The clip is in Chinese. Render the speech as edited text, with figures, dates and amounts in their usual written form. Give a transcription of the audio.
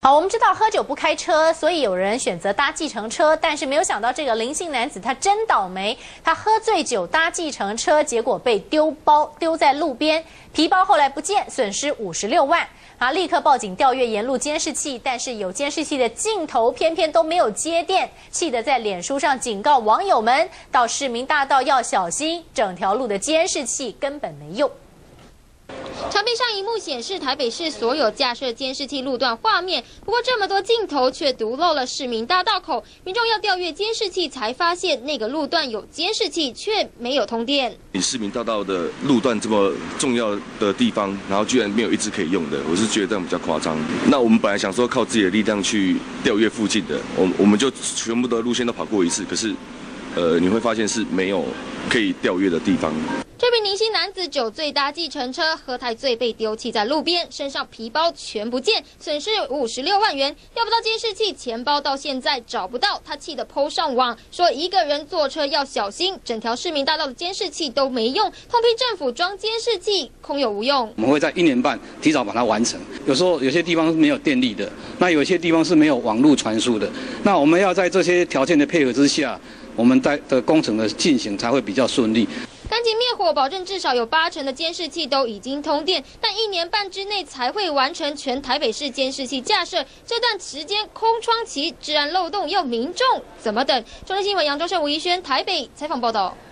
好，我们知道喝酒不开车，所以有人选择搭计程车，但是没有想到这个林姓男子他真倒霉，他喝醉酒搭计程车，结果被丢在路边，皮包后来不见，损失56万。他立刻报警调阅沿路监视器，但是有监视器的镜头偏偏都没有接电，气得在脸书上警告网友们到市民大道要小心，整条路的监视器根本没用。 墙壁上荧幕显示台北市所有架设监视器路段画面，不过这么多镜头却独漏了市民大道口。民众要调阅监视器，才发现那个路段有监视器，却没有通电。 你市民大道的路段这么重要的地方，然后居然没有一支可以用的，我是觉得这样比较夸张。那我们本来想说靠自己的力量去调阅附近的，我们就全部的路线都跑过一次，可是，你会发现是没有可以调阅的地方。 这名林姓男子酒醉搭计程车，喝太醉被丢弃在路边，身上皮包全不见，损失56万元。调不到监视器，钱包到现在找不到，他气得 PO 上网，说一个人坐车要小心，整条市民大道的监视器都没用，痛批政府装监视器空有无用。 我们会在1年半提早把它完成。有时候有些地方是没有电力的，那有些地方是没有网络传输的，那我们要在这些条件的配合之下，我们的工程的进行才会比较顺利。 赶紧灭火，保证至少有80%的监视器都已经通电，但1年半之内才会完成全台北市监视器架设。这段时间空窗期，治安漏洞要民众怎么等？中天新闻杨忠胜、吴怡轩台北采访报道。